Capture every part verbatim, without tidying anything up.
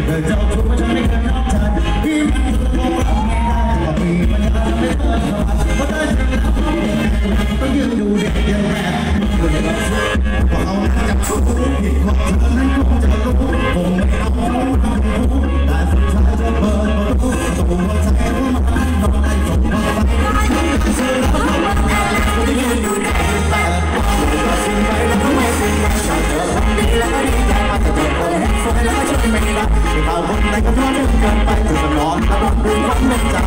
เจ้าชู้ฉันไม่เคยรับใจที่มันจะโกงเราไม่ได้แต่มีปัญญาไม่เคยสบายเพราะได้ฉันรับเขาเองต้องยืนดูเด็กเดียวแม่อยู่ในบ้านพอเขาจับชู้ผิดหวังเธอนั้นคงจะรู้คงไม่เอาเขาทำให้รู้แต่สุดท้ายเธอเปิดประตูตัวใจว่ามันนอนได้จบมาไปเธอรับเขาไม่ได้ต้องยืนดูเด็กแต่ก็สิ่งใดแล้วก็ไม่สิ่งใดถ้าเธอทำดีแล้วก็ดีใจมาแต่เธอคนเห็นสวยแล้วก็ช่วยไม่ได้ที่เขาคนใดก็ท้อถึงเกินไปถึงจะนอนแล้วบอกด้วยความเมตตา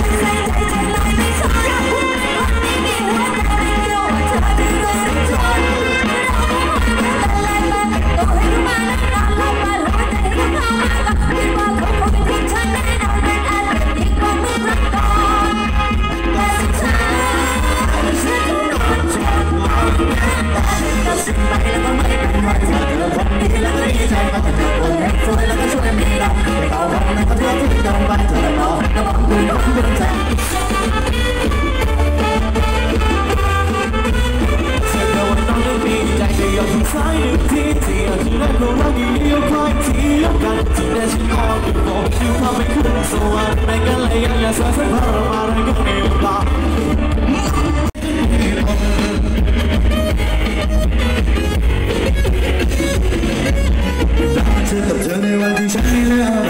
สิ่งใดแล้วก็ไม่เป็นไรเธอเจอคนดีแล้วก็ดีใจมาแต่เธอคนเห็นสวยแล้วก็ช่วยไม่ได้ไม่เอาคนนั้นก็เธอที่เดินไปเธอรอแล้วบอกด้วยความเมตตาเธอเธอวันต้องได้มีใจจะยอมทิ้งสายหนึ่งทีที่อยากที่รักของเราอยู่เดียวคอยที่ยกกันที่ได้ฉันขออยู่โบอยู่ทำให้ขึ้นสวรรค์ในกันเลยยังอยากสวยสักพาราอะไรก็ไม่บ้าเธอกับเธอในวันที่ฉันไม่เลือกอะไร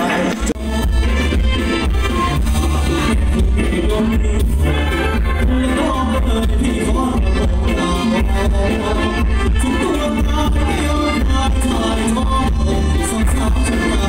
ทุกตัวมาที่ยอมรับถอยท้องสงสารฉันมา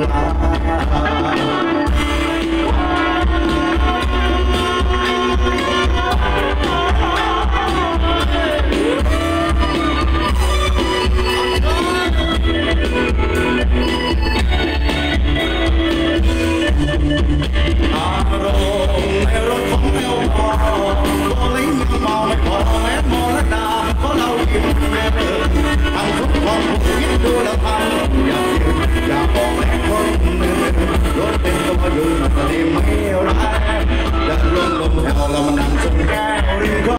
ลาอารมณ์ในรถของแมวพอตัวลิ้นยังเมาไม่พอแม้มรณะเพราะเรากินแม่เดินทำทุกคนคิดดูแล้วทำอย่าคิดอย่าบอกแม่คนหนึ่งรถเป็นตัวยืนมันดีไม่ร้ายและลมลมแถวเรามันนั่งจนแก้วริมก็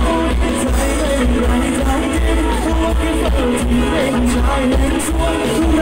Thank you.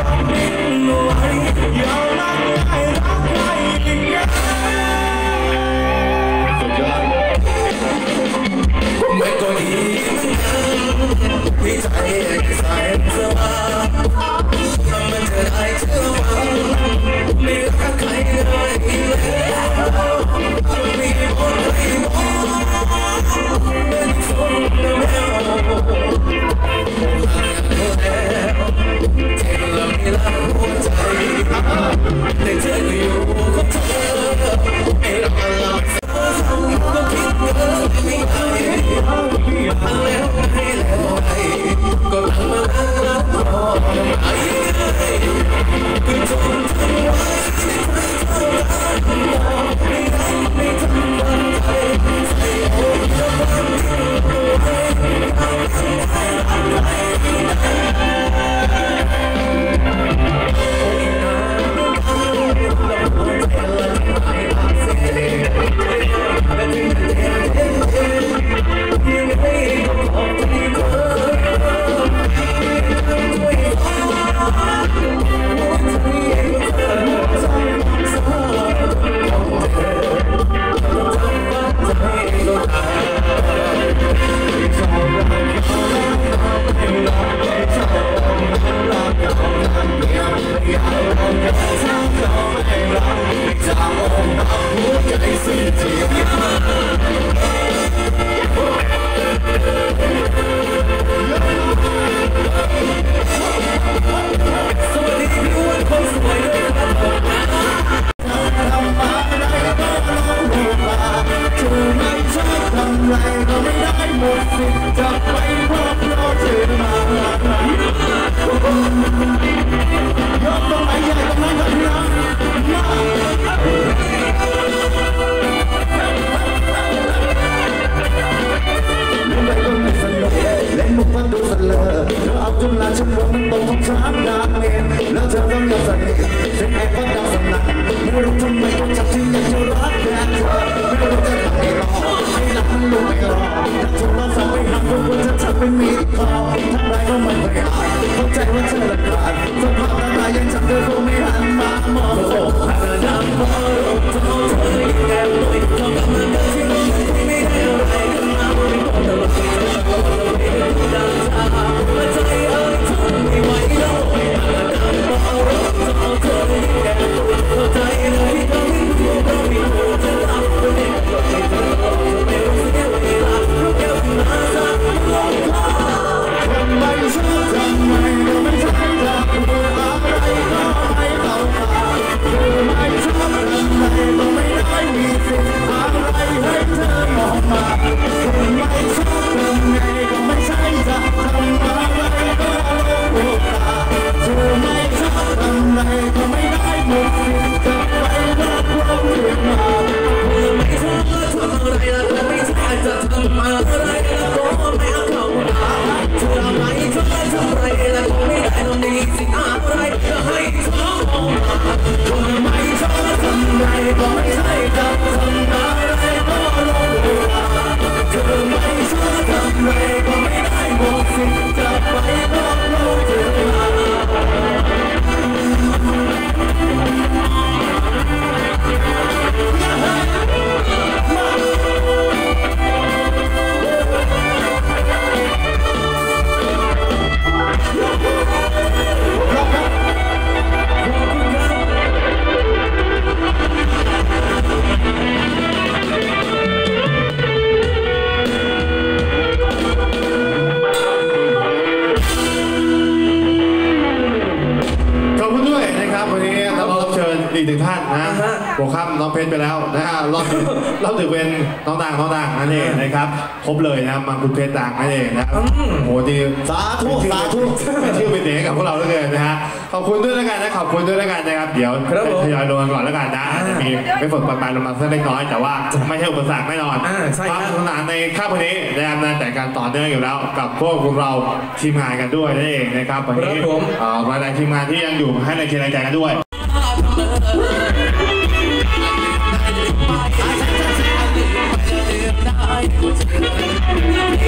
อีกหนึ่งท่านนะหัวค่ำน้องเพชรไปแล้วนะฮะรอบรอบถึงเป็นน้องต่างน้องต่างนั่นเองนะครับครบเลยนะมังคุดเพชรต่างนั่นเองนะโอ้โหดีสาธุสาธุชื่อเป็นเด็กกับพวกเราเลยนะฮะขอบคุณด้วยแล้วกันนะขอบคุณด้วยแล้วกันนะครับเดี๋ยวทยอยลงกันก่อนแล้วกันนะจะมีไม่ฝนปรายลงมาสักเล็กน้อยแต่ว่าไม่ใช่อุปสรรคแน่นอนความสนุกสนานในค่ำวันนี้นะครับนะแต่การต่อเนื่องอยู่แล้วกับพวกเราทีมงานกันด้วยนั่นเองนะครับวันนี้มาในทีมงานที่ยังอยู่ให้ในเชียร์ในใจกันด้วย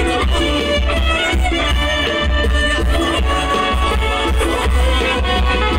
ได้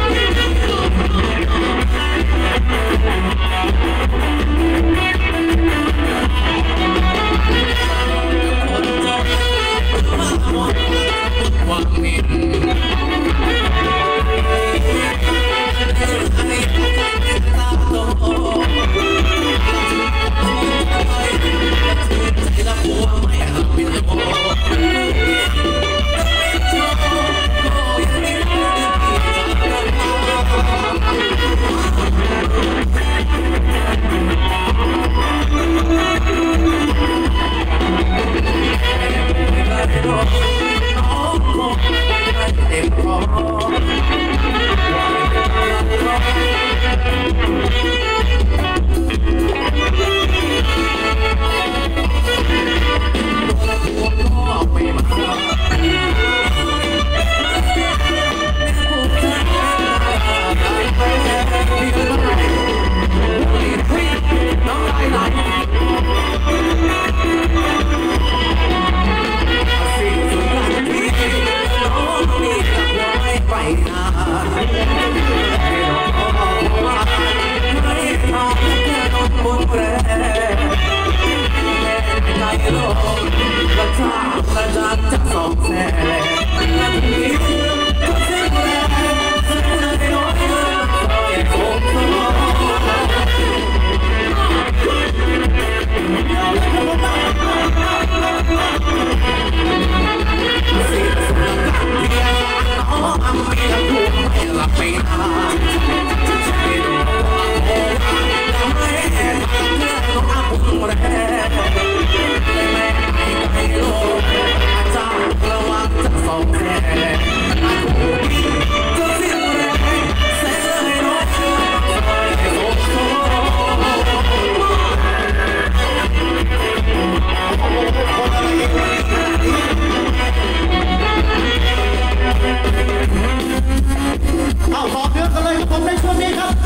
เอาต่อเนื่องกันเลยครับผมในช่วงนี้ครับ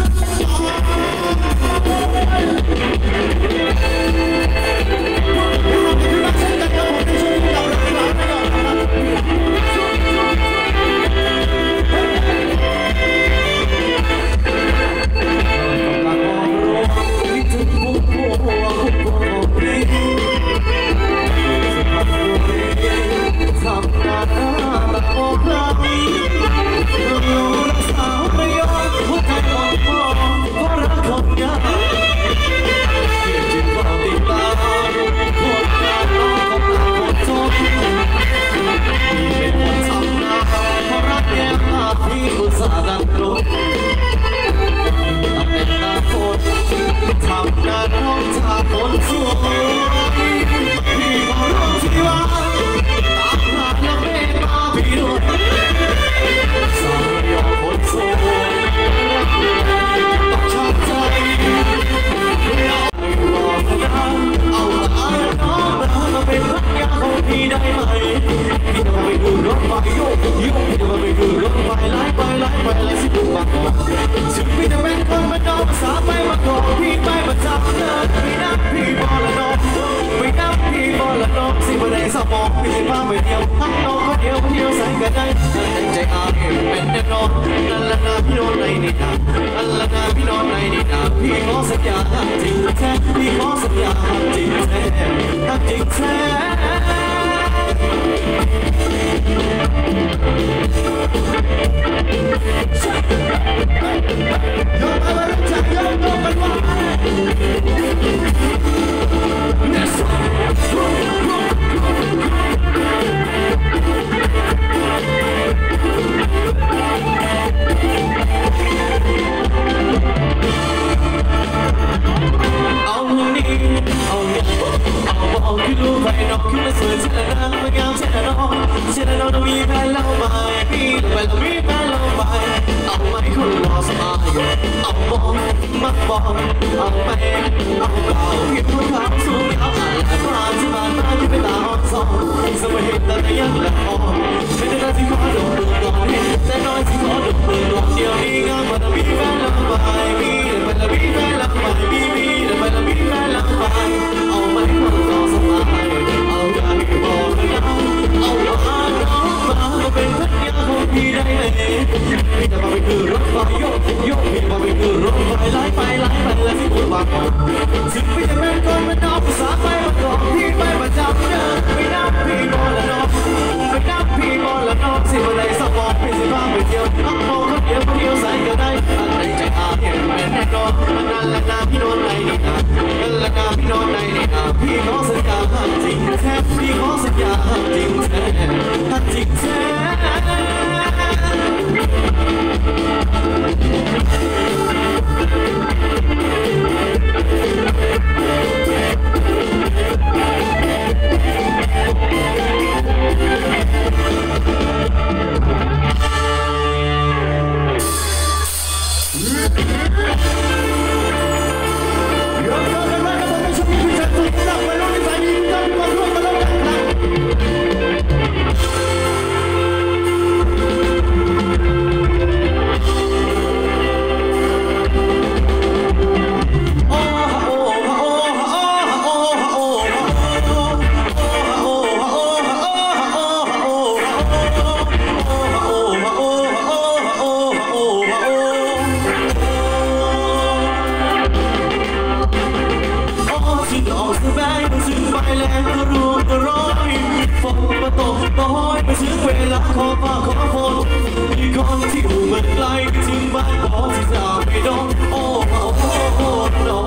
แรงก็รู้ก็ร้อยฝนมาตกน้อยมาถึงเวลาขอฟ้าขอฝนมีคนที่อยู่เมืองไกลถึงบ้านบอกที่จะไม่โดนโอ้โอ้โอ้โอ้โอ้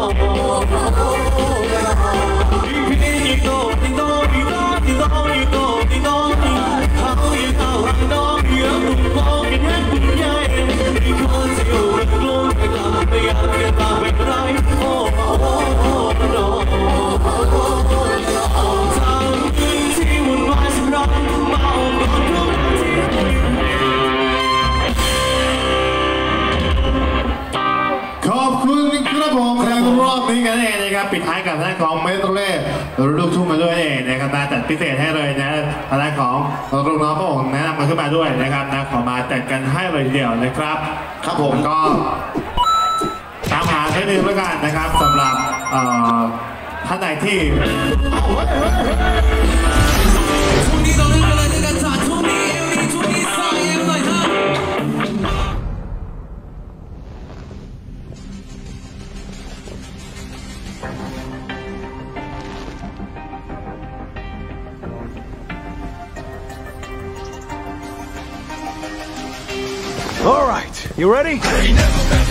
อีพีนี้โตอีโตอีโตอีโตอีโตอีโตเขาอีเขาหันน้องเยอะตุ้งโป่งกินแห้งตุ้งใหญ่มีคนที่อยู่เมืองกรุงแต่กลับไม่อยากเดินทางไปไกลโอ้โอ้โอ้โอ้โอ้ทางอื่นที่วุ่นวายสำหรับมาโอ้ก่อนทุกทีขอบคุณครับผมในรอบนี้กันเองนะครับปิดท้ายกับทางของเมโทรเล่ลูกทุ่งมาด้วยเองนะครับมาจัดพิเศษให้เลยนะทางของลูกน้องพระองค์แนะนำมาขึ้นมาด้วยนะครับนะขอมาจัดกันให้เลยเดียวนะครับครับผมก็ตามหาแค่นึงแล้วกันนะครับสำหรับท่านไหนที่ช่วงนี้ต้องเล่นอะไรกันจัดช่วงนี้เอวนี้ช่วงนี้ใส่เอวหน่อยฮะ All right, you ready?